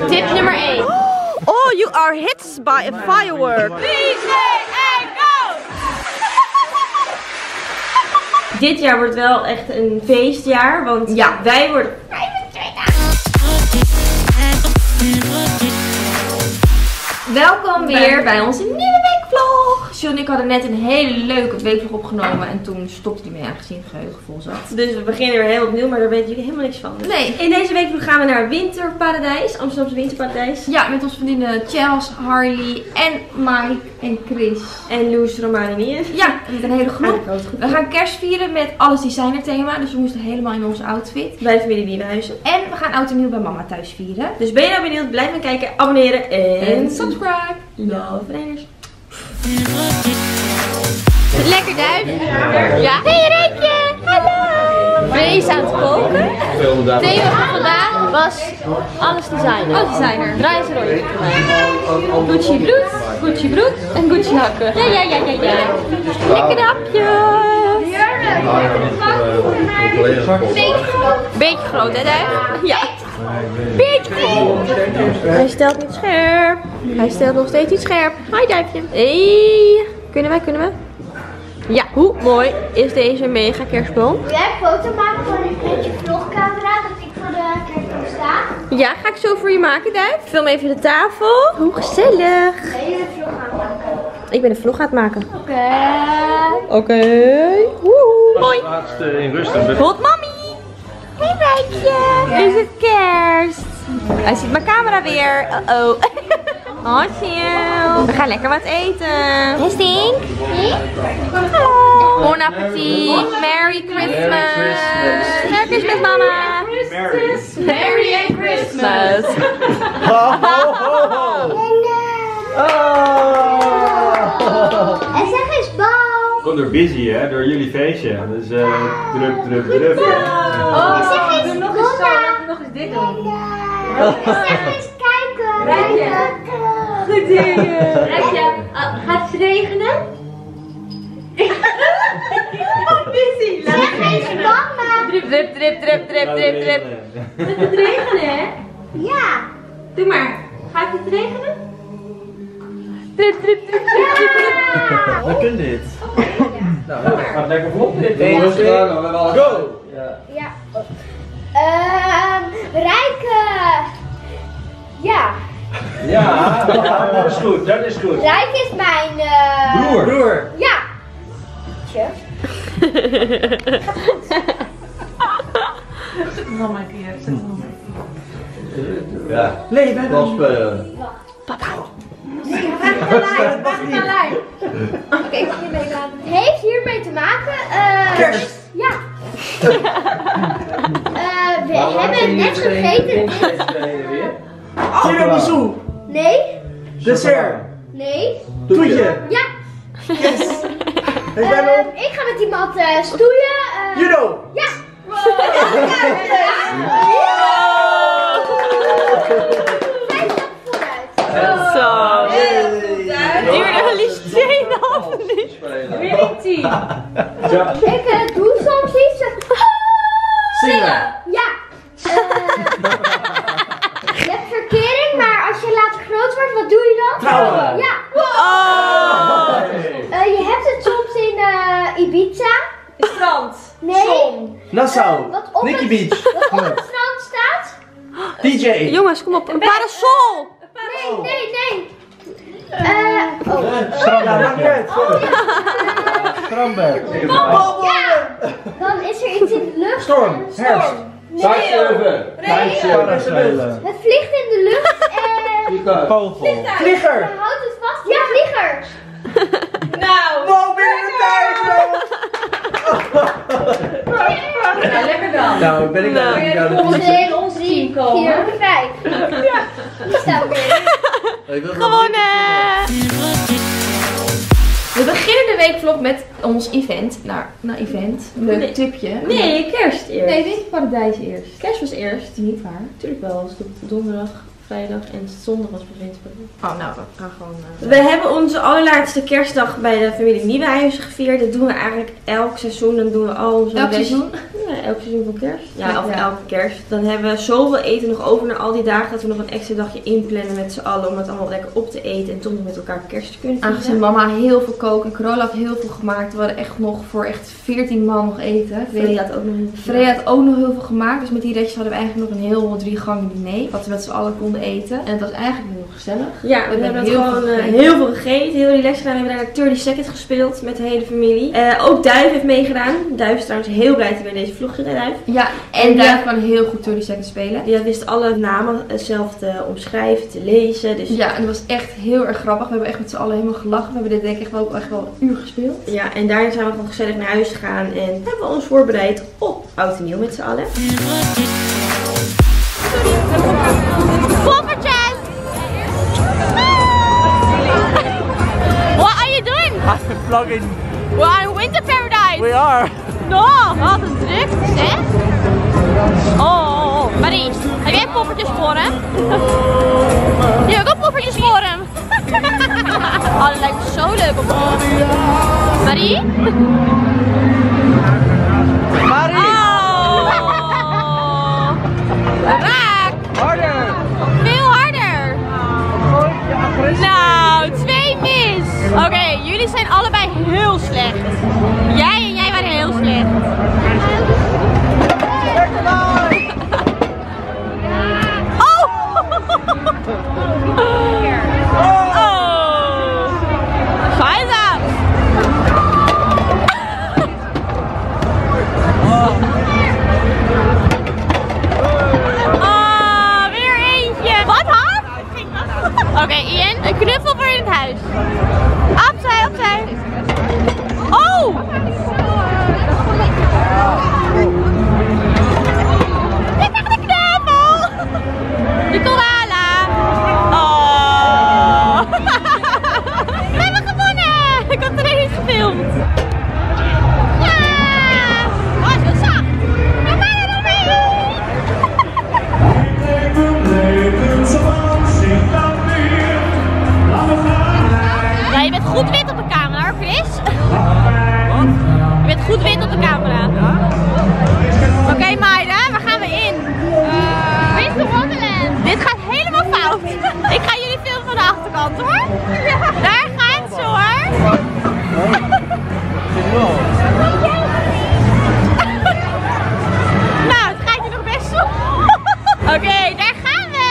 Tip nummer 1. Oh, you are hit by a firework. 3, 2, 1, go! Dit jaar wordt wel echt een feestjaar, want ja, wij worden 25. Welkom weer bij onze nieuwe weekvlog. Jill en ik hadden net een hele leuke weekvlog opgenomen en toen stopte die mee aangezien het geheugen vol zat. Dus we beginnen weer helemaal opnieuw, maar daar weten jullie helemaal niks van. Nee. In deze weekvlog gaan we naar Winterparadijs, Amsterdamse Winterparadijs. Ja, met onze vriendinnen Chels, Harley en Mike en Chris. En Loes, Romane en Ian. Ja, met een hele groep. We gaan kerst vieren met alles designer thema, dus we moesten helemaal in onze outfit. Bij de familie Nieuwenhuizen. En we gaan oud en nieuw bij mama thuis vieren. Dus ben je nou benieuwd, blijf maar kijken, abonneren en subscribe. Love Reiners. Lekker duif. Ja. Hey Reetje, hallo. Wees aan het koken. Thema van vandaag was alles designer. Alles designer. Draai eens een rondje. Gucci bloed, Gucci broek en Gucci hakken. Ja. Lekker hapje. Beetje groot, hè duif? Ja. Beetje groot. Hij stelt niet scherp. Hij stelt nog steeds niet scherp. Hi duifje. Hey. Kunnen we? Ja, hoe mooi is deze mega kerstboom? Wil jij een foto maken van met je vlogcamera dat ik voor de kerstboom sta? Ja, ga ik zo voor je maken, duif. Film even de tafel. Hoe gezellig. Ben je een vlog aan het maken? Ik ben een vlog aan het maken. Oké. Woehoe. Mooi. Laatste in rust en Hot mommy. Hey Rijtje. Is het kerst? Hij ziet mijn camera weer. Uh-oh. Oh, Jill. We gaan lekker wat eten. Testing. Hallo. Bon appetit. Merry Christmas. Merry Christmas, mama. Merry and Christmas. En zeg eens bal. Komt door busy hè, door jullie feestje. Dus druk. Oh, zeg eens nog eens dit doen. zeg eens kijken. Goed dingen. Rijtje, gaat het regenen? Busy. Zeg eens mama. Drip. Gaat het regenen, hè? Ja. Doe maar. Gaat het regenen? Drip. We kunnen dit. Nou, gaat lekker vlot dit. Go! Ja. Rijke. Ja. Ja, dat is goed. Rijk is mijn Broer. Ja. Tje. Nog maar een keer. Ja. Nee, wij wel spelen. Oké, ik mag je meelaten. Het heeft hiermee te maken. Kerst. Ja. We hebben net gegeten. Tiramisu. Nee. Dessert. Nee. Toetje. Ja. Yes. Hey, Benno. Ik ga met iemand stoeien. Judo. Ja. Zo. Duurde liefst 2,5 minuut. Ik doe soms iets. Zingen. Ja. Je hebt verkering, maar als je later groot wordt, wat doe je dan? Trouwen. Ja. Oh. Je hebt het soms in Ibiza. Strand. Nee. Nassau. Wat op Nikki het- Beach. Wat op het strand staat? DJ. Jongens, kom op. Een parasol. Nee. Ja, maakt niet uit. Strandberg. Ja. Dan is er iets in de lucht. Storm. Herfst. Kitesurfen. Parasailen. Het vliegt in de lucht en Vogel. je Vlieger. houdt het vast. Ja, vliegers. Nou. Wow, binnen de tijd, bro. Ja, lekker dan. Nou, ben ik dan. Ja, dat is Twee, 3, 4, 5. Ja. Die staan weer. Gewonnen. We beginnen de weekvlog met ons event. Event. Leuk Nee. tipje. Nee, kerst eerst. Nee, Winterparadijs eerst. Kerst was eerst. Niet waar. Natuurlijk wel. Het was donderdag, vrijdag en zondag was bij Winterparadijs. Oh, nou, we gaan gewoon... We hebben onze allerlaatste kerstdag bij de familie Nieuwenhuizen gevierd. Dat doen we eigenlijk elk seizoen. Dan doen we al onze Elk seizoen? Nee, elk seizoen van kerst. Ja, of elke kerst. Dan hebben we zoveel eten nog over na al die dagen dat we nog een extra dagje inplannen met z'n allen om het allemaal lekker op te eten en toch nog met elkaar kerst te kunnen vieren. Aangezien mama heel veel kookt en Carola had heel veel gemaakt. We hadden echt nog voor 14 man nog eten. Freya had ook nog heel veel Freya had ook nog heel veel gemaakt. Dus met die restjes hadden we eigenlijk nog een heel 3 gangen diner. Wat we met z'n allen konden eten. En het was eigenlijk heel gezellig. Ja, we hebben gewoon heel veel gegeten. Heel relaxed gedaan. We hebben daar 30 Seconds gespeeld met de hele familie. Ook Duif heeft meegedaan. Duif is trouwens heel blij dat hij bij deze vlog zit, Duif. Ja, en Duif kan heel goed 30 Seconds spelen. Die wist alle namen zelf te omschrijven, te lezen. Dus... Ja, en het was echt heel erg grappig. We hebben echt met z'n allen helemaal gelachen. We hebben dit denk ik ook echt wel een uur gespeeld. Ja, en daarna zijn we gewoon gezellig naar huis gegaan. En hebben we ons voorbereid op Oud en Nieuw met z'n allen. Poffertjes! What are you doing? I'm vlogging. We're in Winter Paradise. We are. No, wat een drukte, hè? Oh, Marie, heb jij poffertjes voor hem? Je hebt ook poffertjes voor hem. Oh, dat lijkt me zo leuk op Marie? Marie! Oh! Raak! Harder! Veel harder! Nou, 2 mis! Oké, jullie zijn allebei heel slecht. Jij en jij waren heel slecht. Oh! Oh! Scheiße! Oh, weer eentje. Wat hard? Oké, Ian, een knuffel voor in het huis. Opzij, opzij. Oh! Dit is echt een knuffel! Die koala! Oh! We hebben gewonnen! Ik had er eens gefilmd. Ja! Oh, het is wel zacht. We waren er mee! Ja, je bent goed wit op de camera, hoor, Chris. Je bent goed wit op de camera. Oké, meiden, waar gaan we in? Winter Wonderland. Dit gaat helemaal fout. Ik ga jullie filmen van de achterkant, hoor. Daar gaat ze, hoor. Nou, het gaat hier nog best zo. Oké, daar gaan we.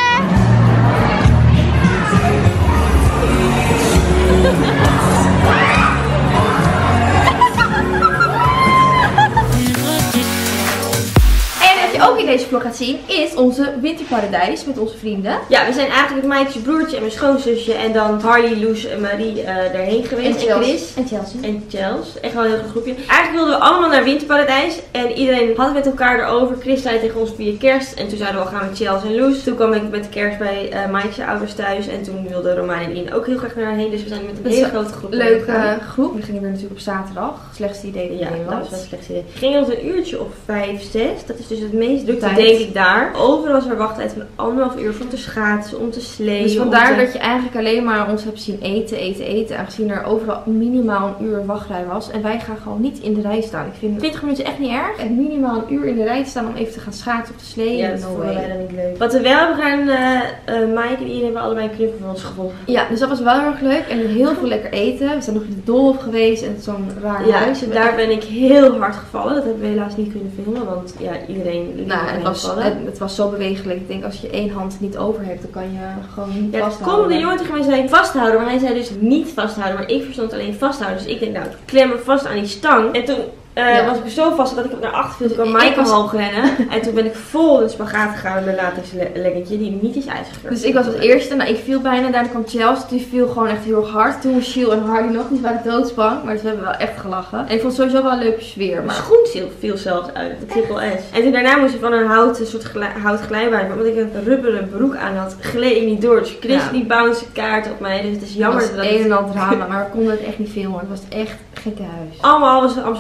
En wat je ook in deze vlog gaat zien is onze winterparadijs met onze vrienden. Ja, we zijn eigenlijk met Maaike, broertje en mijn schoonzusje en dan Harley, Loes en Marie daarheen geweest. En Chris. En Chelsea. En Chelsea. Echt wel een heel goed groepje. Eigenlijk wilden we allemaal naar winterparadijs en iedereen had het met elkaar erover. Chris zei tegen ons via kerst en toen zeiden we al gaan met Chelsea en Loes. Toen kwam ik met de kerst bij Maaike's ouders thuis en toen wilden Romaan en Ian ook heel graag naar daarheen. Dus we zijn met een hele grote groep. Leuke groep. We gingen weer natuurlijk op zaterdag. Slechtste idee dat Ja, je dat was wel een slecht idee. We gingen ons een uurtje of 5, 6. Dat is dus het meest drukte denk ik daar. Overal was er wachttijd van 1,5 uur om te schaatsen, om te sleeën. Dus vandaar dat je eigenlijk alleen maar ons hebt zien eten. Aangezien er overal minimaal een uur wachtrij was. En wij gaan gewoon niet in de rij staan. Ik vind 20 minuten echt niet erg. En minimaal een uur in de rij staan om even te gaan schaatsen of te sleeën. Ja, dat vonden wij dan niet leuk. Wat we wel hebben gedaan, Maaike en Ian hebben allebei een knuffel van ons gevonden. Ja, dus dat was wel heel erg leuk. En heel veel lekker eten. We zijn nog in de Doolhof geweest en zo'n raar huis. Ja, daar ben ik heel hard gevallen. Dat hebben we helaas niet kunnen filmen, want ja, iedereen liep het was zo bewegelijk. Ik denk als je één hand niet over hebt, dan kan je gewoon niet vasthouden. Ja, de jongen tegen mij zei vasthouden, maar hij zei dus niet vasthouden. Maar ik verstond alleen vasthouden. Dus ik denk nou, ik klem me vast aan die stang. En toen was ik zo vast dat ik naar achter viel. Toen kwam Maaike omhoog rennen. En toen ben ik vol in de spagaat gegaan met mijn latex leggingje die niet is uitgescheurd. Dus ik was als eerste. Nou, ik viel bijna. Daarna kwam Chelsea. Die viel gewoon echt heel erg hard. Toen Shiel en Harley nog niet. waren doodsbang. Maar ze hebben wel echt gelachen. En ik vond het sowieso wel een leuke sfeer. Maar mijn schoen viel zelfs uit. De triple S. En toen daarna moest ik van een soort hout glijbaan. Maar omdat ik een rubberen broek aan had, gleed ik niet door. Dus Chris die bounce kaart op mij. Dus het is jammer dat het een en ander drama. Maar we konden het echt niet filmen. Het was echt gekke huis. Allemaal was Amsterdam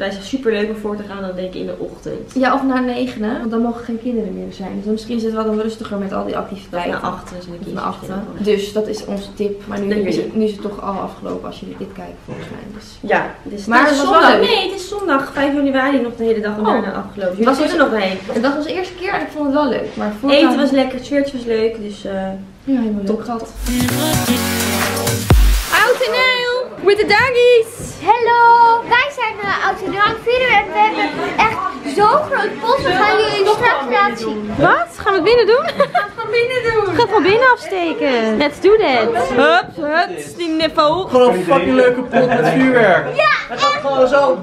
Dat is super leuk om voor te gaan, dan denk ik in de ochtend. Ja, of na 9, want dan mogen geen kinderen meer zijn. Dus dan misschien is het wel dan rustiger met al die activiteiten. Na 8 is een na 8. Dus dat is onze tip. Maar nu is het toch al afgelopen als jullie dit kijken volgens mij. Dus. Ja, dus maar het is zondag. zondag. Nee, het is zondag 5 januari nog de hele dag en daarna afgelopen. Jullie zitten er nog heen. En dat was de eerste keer en ik vond het wel leuk. Maar eten was lekker, het sfeertje was leuk, dus ja, helemaal leuk gehad. Oud en nieuw, with the doggies. Hallo, wij zijn Oud en Nieuw vieren en we hebben echt zo'n groot pot. We gaan jullie straks laten zien. Wat? Gaan we het binnen doen? Van binnen doen. We gaan het van binnen afsteken. Let's do that. Hup, die niveau. Gewoon een fucking leuke pot met vuurwerk. Ja, Het gaat gewoon zo.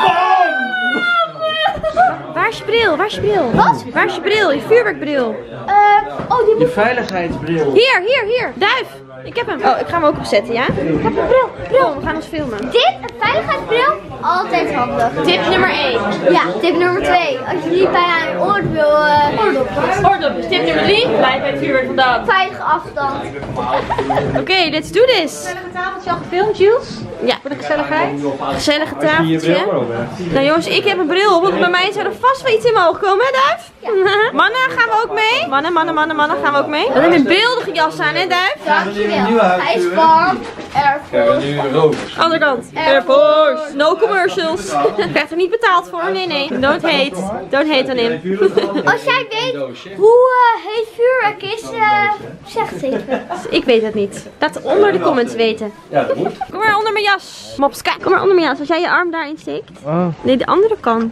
Waar is je bril? Waar is je bril? Wat? Waar is je bril? Je vuurwerkbril. Die Je veiligheidsbril. Hier. Duif. Ik heb hem. Oh, ik ga hem ook opzetten, ja? Ik heb een bril. Kom, we gaan ons filmen. Dit, een veiligheidsbril, altijd handig. Tip nummer 1. Ja, tip nummer 2. Als je niet bijna een oordopjes. Oordopjes. Tip nummer 3. Blijf bij het vuurwerk vandaan. Veilige afstand. Oké, let's do this. Gezellige tafeltje al gefilmd, Jules? Ja. Voor de gezelligheid. Gezellige Als je je bril maar tafeltje. op hebt. Nou jongens, ik heb een bril op, want bij mij zou er vast wel iets in mogen komen, hè Duif? Ja. Mannen, gaan we ook mee? Mannen, gaan we ook mee? We hebben een beeldige jas aan, hè Duif? Dankjewel. Hij is warm. Air Force. Nu rood. Andere kant. Air Force. No commercials. Krijgt er niet betaald voor. Nee. Don't hate. Don't hate on him. Als jij weet hoe heet vuurwerk is, zeg het even. Ik weet het niet. Laat het onder de comments weten. Ja, dat moet. Kom maar onder mijn jas. Mops, kijk. Kom maar onder mijn jas. Als jij je arm daarin steekt. Oh. Nee, de andere kant.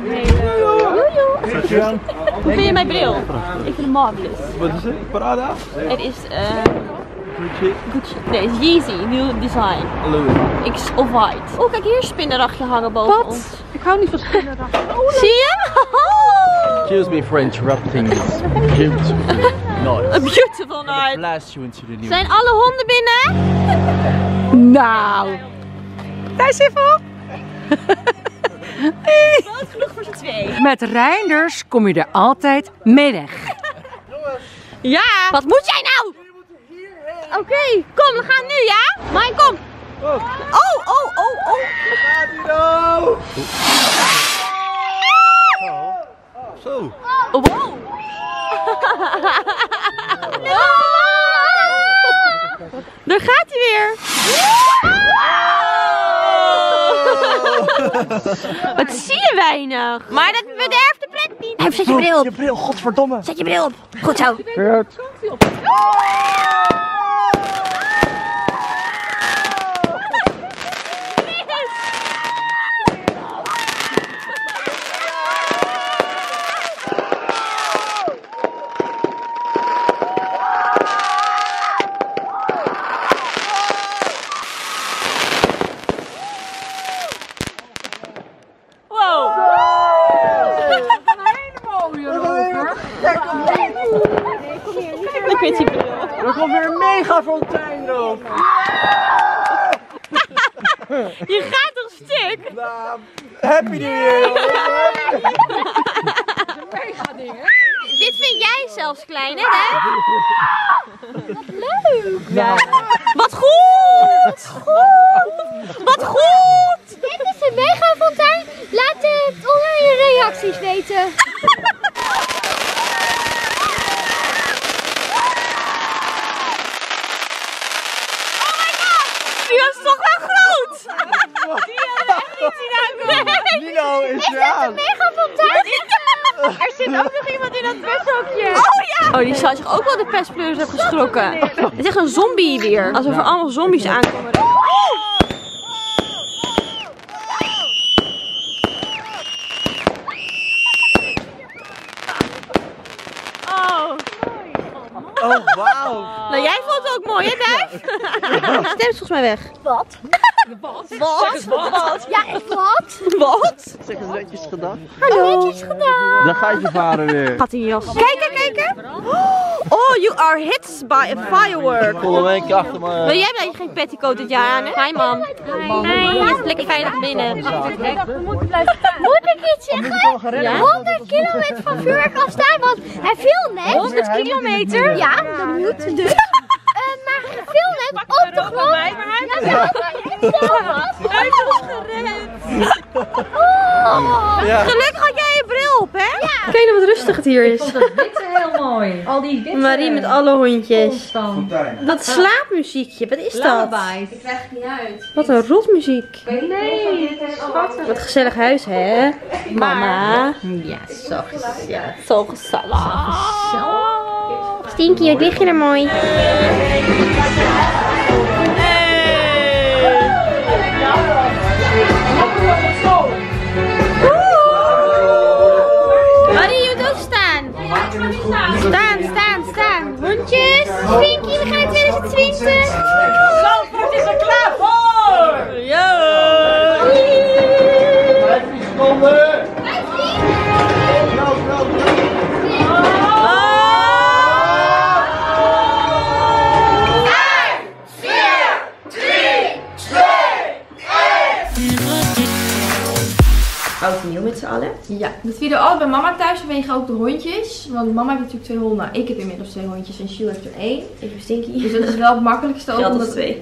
Hoe vind je mijn bril? Ik vind hem marvelous. Wat is het? Parada? Het is Gucci. Nee, het is Yeezy. Nieuw design. X of white. Oh, kijk hier een spinnenrachtje hangen boven ons. Ik hou niet van spinnenrachten. Zie je? Excuse me for interrupting this beautiful night. A beautiful night. Blast you into the new. Zijn alle honden binnen? Nou. Daar is even op. Groot genoeg voor z'n twee. Met Reinders kom je er altijd mee weg. Ja. Wat moet jij nou? Oké, kom, we gaan nu, ja? Mijn, kom. Oh. Gaat hij nou? Zo. Wow. Daar gaat hij weer. Wat zie je weinig. Maar dat bederft de pret niet. Zet je bril op. Je bril, godverdomme. Zet je bril op. Goed zo. Ik weet niet. Er komt weer een mega fontein erop. Je gaat toch stuk? Happy New Year. Dit vind jij zelfs klein, hè? Wat leuk. Ja. Wat goed. Wat goed. Dit is een mega fontein. Laat het onder je reacties weten. Die was toch wel groot! Die hadden we echt niet zien aankomen. Nino is weer aan. Mega fontein. Er zit ook nog iemand in dat pesthokje. Oh ja! Oh, die zou zich ook wel de pestpleurs hebben geschrokken. Het is echt een zombie weer. Alsof er allemaal zombies aankomen. Oh, wauw. Nou, jij vond het ook mooi, hè, Duif? Stem is volgens mij weg. Wat? Wat? Ja, wat? Wat? Zeg eens netjes gedaan. Hallo. Netjes gedaan. Daar gaat je vader weer. Gaat in je jas. Kijken. Oh, you are hit by a firework. Kom een keer achter me. Wil jij dat je geen petticoat dit jaar aan hebt? Hi, mam. Hi. Je is lekker veilig binnen. Moet ik iets zeggen? Ja? 100 kilometer van vuurwerk afstaan, want hij viel net. 100 kilometer? Ja, dat moet dus. Maar hij viel net op de grond. Hij was gered. Ja. Gelukkig had jij je bril op, hè? Ja. Kijk nou wat rustig het hier is. Dat witte heel mooi. Al die witte. Marie met alle hondjes. Fontein. Dat slaapmuziekje, wat is dat? Lullabies. Ik krijg het niet uit. Wat een rotmuziek. Nee. Wat gezellig huis, hè? Mama. Ja, zo gezellig. Zo gezellig. Stinky, wat lig je er mooi? Marie, je moet ook staan. Staan. Hondjes. Stinky, we gaan in 2020. Zandvoort is er klaar voor! Ja. 15 seconden. Oud en nieuw met z'n allen. Ja, dat vielen alle bij mama thuis vanwege ook de hondjes. Want mama heeft natuurlijk 2 honden. Ik heb inmiddels 2 hondjes en Sjoe heeft er 1. Ik ben Stinky. Dus dat is wel het makkelijkste ook. Geldt als Omdat, 2.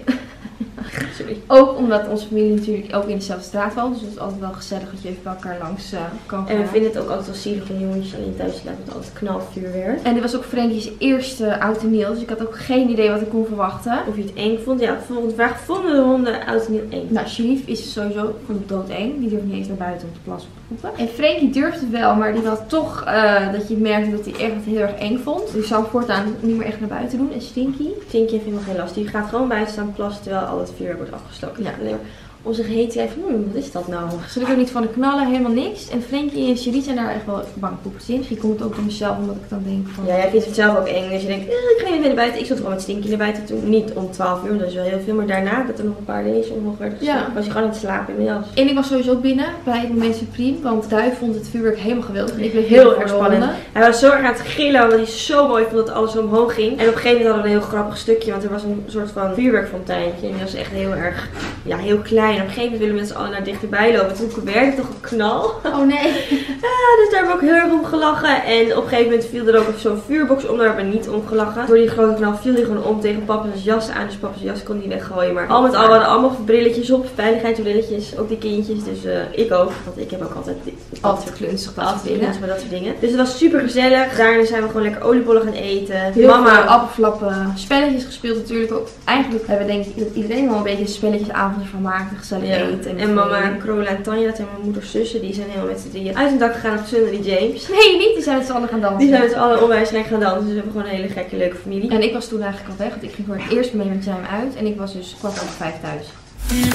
Sorry. ook omdat onze familie natuurlijk ook in dezelfde straat woont. Dus het is altijd wel gezellig dat je even bij elkaar langs kan gaan. En we vinden het ook altijd wel zielig om die hondjes alleen thuis te laten met altijd knalvuurwerk. En dit was ook Frankie's eerste oud en nieuw. Dus ik had ook geen idee wat ik kon verwachten. Of je het eng vond. Ja, volgende vraag. Vonden de honden oud en nieuw eng? Nou, Sharif is sowieso gewoon doodeng. Die durft niet eens naar buiten om te plassen of te poepen. En Frankie durfde het wel, maar die had toch dat je merkte dat hij echt heel erg eng vond. Dus ik zou voortaan niet meer echt naar buiten doen. En Stinky. Stinky heeft helemaal geen last. Die gaat gewoon buiten staan plassen terwijl al het vuurwerk wordt afgestoken. Ja. Alleen maar om zich heen te kijken van, wat is dat nou? Ze lukt ook niet van de knallen, helemaal niks. En Frankie en Sherry zijn daar echt wel bang poepers in. Misschien komt het ook door mezelf, omdat ik dan denk van... Ja, jij vindt het zelf ook eng. Dus je denkt, ik ga niet meer naar buiten. Ik zat gewoon met Stinky naar buiten toe. Niet om 12 uur, dat is wel heel veel. Maar daarna, dat er nog een paar dingen omhoog werden geslagen, was je gewoon aan het slapen in mijn jas. En ik was sowieso binnen bij het moment supreme. Want Duif vond het vuurwerk helemaal geweldig. En ik bleef Heel erg spannend. Hij was zo erg aan het gillen, omdat hij zo mooi vond dat alles zo omhoog ging. En op een gegeven moment hadden we een heel grappig stukje, want er was een soort van vuurwerkfonteintje. En die was echt heel erg, ja, heel klein. En op een gegeven moment willen mensen alle naar dichterbij lopen. Toen werd het toch een knal. Oh nee. Dus daar hebben we ook heel erg om gelachen. En op een gegeven moment viel er ook zo'n vuurbox om. Daar hebben we niet om gelachen. Door die grote knal viel hij gewoon om tegen papa's jas aan. Dus papa's jas kon niet weggooien. Maar al met al, we hadden allemaal brilletjes op. Veiligheidsbrilletjes. Ook die kindjes. Dus ik ook. Want ik heb ook altijd klunzig bij dat soort dingen. Dus het was super gezellig. Daarna zijn we gewoon lekker oliebollen gaan eten. Heel veel appelflappen. Spelletjes gespeeld natuurlijk ook. Eigenlijk hebben we denk ik dat iedereen wel een beetje spelletjesavonden van maakt. Gezellig eten. En mama, Carola en Tanja, dat zijn mijn moeders zussen. Die zijn helemaal met z'n drieën uit hun dak gegaan op Sunday James. Nee, niet. Die zijn met z'n allen gaan dansen. Die zijn met z'n allen onwijs lekker gaan dansen. Dus we hebben gewoon een hele gekke, leuke familie. En ik was toen eigenlijk al weg. Want ik ging voor het eerst mee met Jam uit. En ik was dus 4:15 thuis. 3,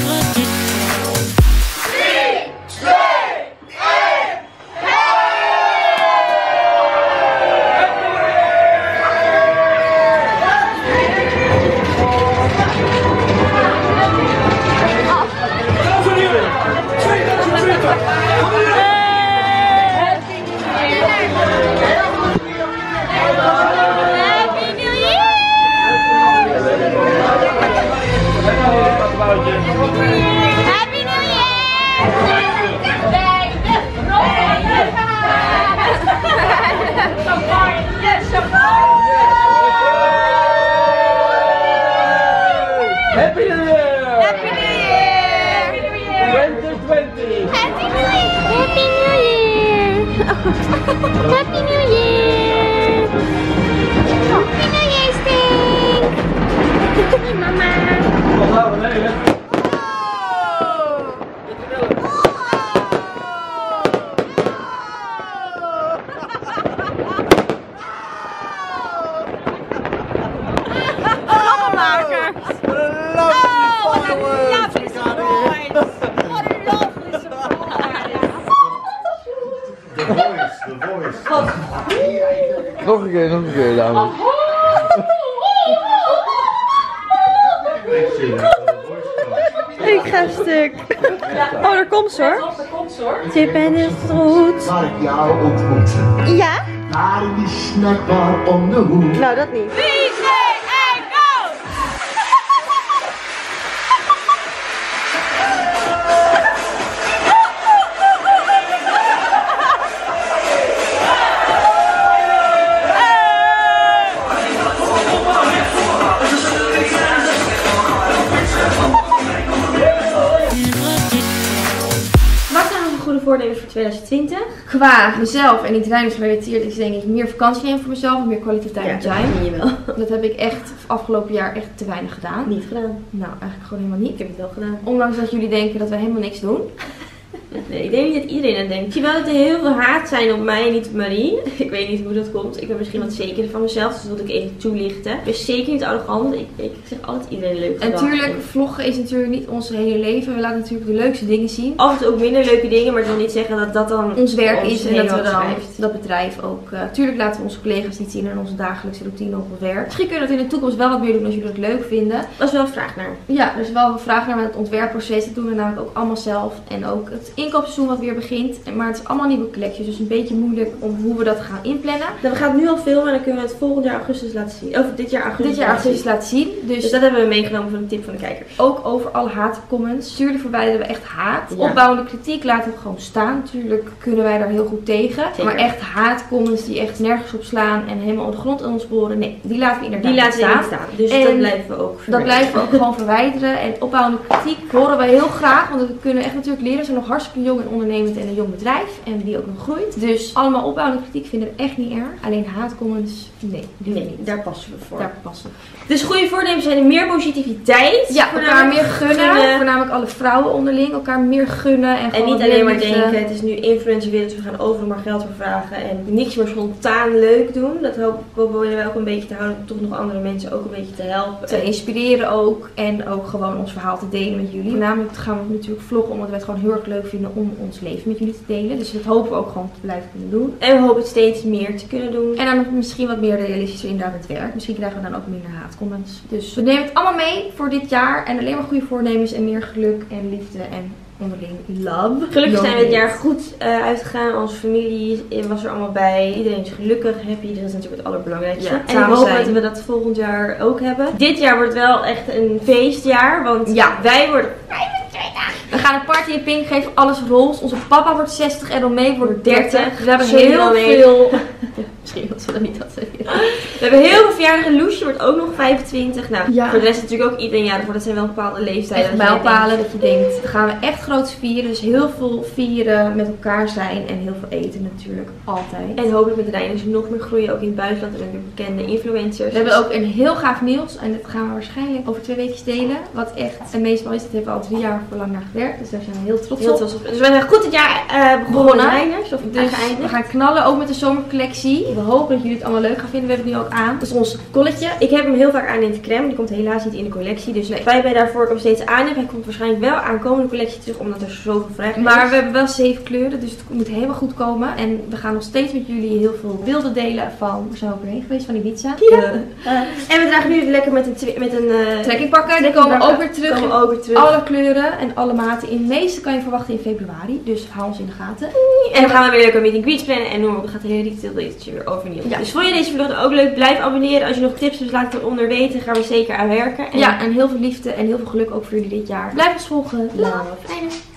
2, 2020. Happy New Year! Happy New Year! Happy New Year! Happy New Year, Stink! Hey, mama! Wat gaan we nemen? Nog een keer, dames. Ik ga stuk. Oh, daar komt ze hoor. Tip en de stroet. Zal ik jou ontmoeten? Ja? Daar in die snackbar om de hoek. Nou, dat niet. Wat een voornemens voor 2020? Qua mezelf en niet ruimtes gerelateerd is denk ik meer vakantie nemen voor mezelf en meer kwaliteit tijd met zijn. zie je wel. Dat heb ik echt afgelopen jaar echt te weinig gedaan. Niet gedaan. Nou, eigenlijk gewoon helemaal niet. Ik heb het wel gedaan. Ondanks dat jullie denken dat we helemaal niks doen. Nee, ik denk niet dat iedereen dat denkt. Ik zie wel dat er heel veel haat zijn op mij en niet op Marie. Ik weet niet hoe dat komt. Ik ben misschien wat zekerder van mezelf, dus dat wil ik even toelichten. Ik ben zeker niet arrogant. Ik zeg altijd iedereen leuk En gedag. natuurlijk, vloggen is natuurlijk niet ons hele leven. We laten natuurlijk de leukste dingen zien. Af en toe ook minder leuke dingen, maar ik wil niet zeggen dat dat dan Ons werk ons is en dat we dan beschrijft. dat bedrijf ook. Tuurlijk laten we onze collega's niet zien en onze dagelijkse routine op het werk. Misschien kunnen we dat in de toekomst wel wat meer doen als jullie dat leuk vinden. Dat is wel een vraag naar. Ja, dus wel een vraag naar het ontwerpproces. Dat doen we namelijk ook allemaal zelf. En ook het inkoopseizoen wat weer begint. Maar het is allemaal nieuwe collecties. Dus een beetje moeilijk om hoe we dat gaan inplannen. Nou, we gaan het nu al filmen en dan kunnen we het volgend jaar augustus laten zien. Of dit jaar augustus. Dit jaar augustus laten zien. Dus dat hebben we meegenomen voor een tip van de kijkers. Ook over alle haatcomments. Tuurlijk verwijderen we echt haat. Ja. Opbouwende kritiek laten we gewoon staan. Tuurlijk kunnen wij daar heel goed tegen. Zeker. Maar echt haatcomments die echt nergens op slaan en helemaal op de grond aan ons boren. Nee, die laten we inderdaad Die laten we niet niet staan. Dus En dat blijven we ook Dat verwijderen. blijven we ook gewoon verwijderen. En opbouwende kritiek horen wij heel graag. Want we kunnen echt natuurlijk leren. We zijn nog hartstikke jong en ondernemend en een jong bedrijf. En die ook nog groeit. Dus allemaal opbouwende kritiek vinden we echt niet erg. Alleen haatcomments, nee. Nee, daar passen we voor. Daar passen we. Dus goede voornemens zijn meer positiviteit. Ja, elkaar meer gunnen. gunnen. Voornamelijk alle vrouwen onderling. Elkaar meer gunnen. En, En gewoon niet meer alleen maar liefde. denken, het is nu influencerwereld, dus we gaan overal maar geld voor vragen en niks meer spontaan leuk doen. Dat proberen wij ook een beetje te houden, om toch nog andere mensen ook een beetje te helpen. Te inspireren ook. En ook gewoon ons verhaal te delen met jullie. Voornamelijk gaan we natuurlijk vloggen omdat wij het gewoon heel erg leuk vinden om ons leven met jullie te delen. Dus dat hopen we ook gewoon te blijven kunnen doen. En we hopen het steeds meer te kunnen doen. En dan misschien wat meer realistischer inderdaad met werk. Misschien krijgen we dan ook minder haatcomments. Dus we nemen het allemaal mee voor dit jaar. En alleen maar goede voornemens en meer geluk en liefde en onderling love. Gelukkig zijn we dit jaar goed uitgegaan. Onze familie was er allemaal bij. Iedereen is gelukkig, happy. Dat is natuurlijk het allerbelangrijkste. Ja, en we samen hopen zijn. dat we dat volgend jaar ook hebben. Dit jaar wordt wel echt een feestjaar. Want Ja. wij worden... We gaan een party in Pink geven, alles roze. Onze papa wordt 60 en Romee wordt 30. We hebben Sorry, heel Romee. veel... Misschien was ze dat niet had zeggen. We hebben heel veel verjaardagen. Loesje wordt ook nog 25. Nou, Ja. voor de rest natuurlijk ook iedereen jarig wordt. Dat zijn wel bepaalde leeftijden. Echt dat je mijlpalen dat je denkt, dan gaan we echt groot vieren. Dus heel veel vieren, met elkaar zijn en heel veel eten natuurlijk. Altijd. En hopelijk met Reiners nog meer groeien, ook in het buitenland en met bekende influencers. We hebben ook een heel gaaf nieuws en dat gaan we waarschijnlijk over 2 weken delen. Wat echt amazing is, dat hebben we al 3 jaar voor lang naar gewerkt. Dus daar zijn we heel trots heel op. trots op. Dus we zijn goed het jaar begonnen met Reiners. Of Dus geëindigd. we gaan knallen, ook met de zomercollectie. We hopen dat jullie het allemaal leuk gaan vinden. We hebben het nu ook aan. Dat is ons colletje. Ik heb hem heel vaak aan in het crème. Die komt helaas niet in de collectie. Dus wij bij daarvoor ik hem steeds aan heb. Hij komt waarschijnlijk wel aan komende collectie terug. Omdat er zoveel vraag is. Maar we hebben wel 7 kleuren, dus het moet helemaal goed komen. En we gaan nog steeds met jullie heel veel beelden delen van... We zijn ook erheen geweest, van Ibiza. En we dragen nu lekker met een Trekkingpakken, die komen ook weer terug. Komen ook weer terug. Alle kleuren en alle maten. In de meeste kan je verwachten in februari. Dus hou ons in de gaten. En dan gaan we weer lekker meet and greets plannen. En noem maar op, dan gaat de hele retail daytje weer overnieuw. Ja. Dus vond je deze vlog ook leuk? Blijf abonneren. Als je nog tips hebt, laat het eronder weten. Gaan we zeker aan werken. En Ja, en heel veel liefde en heel veel geluk ook voor jullie dit jaar. Blijf ons volgen. love.